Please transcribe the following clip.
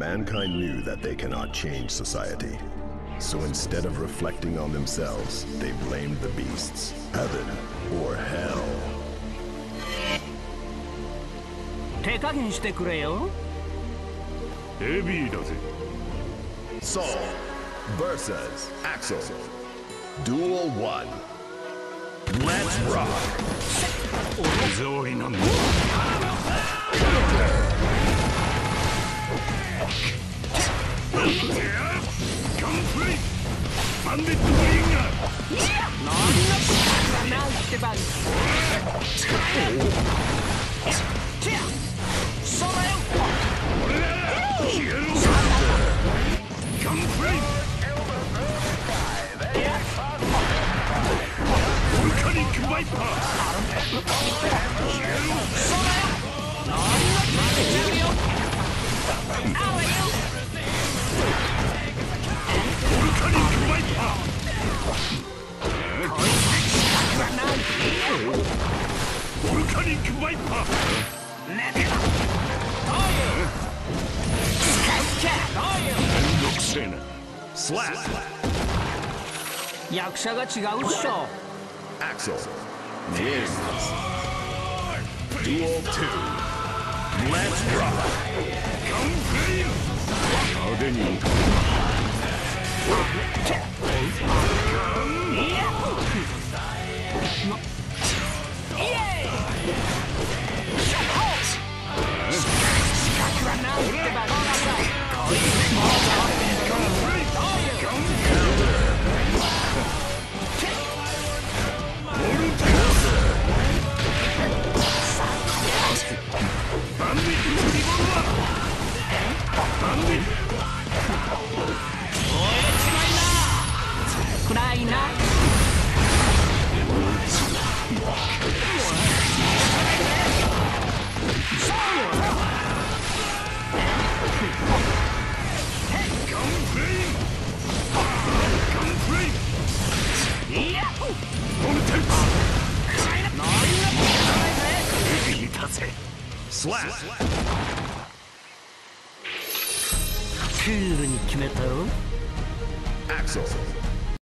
Mankind knew that they cannot change society. So instead of reflecting on themselves, they blamed the beasts. Heaven or hell. 手加減してくれよ。 ヘビーだぜ。 Saul versus Axel. Duel 1. Let's rock. お手触りなんだ。ガンプレイバンデットブリンガーなんだなんてばん使えチェアそれよ俺ら消えろガンプレイボルカニックバイパー消えろそれよなんだ待てちゃうよあわよボルカニックバイパーボルカニックバイパー寝てろどういう使っちゃどういうめんどくせえな Slap. 役者が違うっしょ Axel wins. Duel 2. Let's rock. ガンプレイ派手に暗いな Slap. クールに決めたろ Axel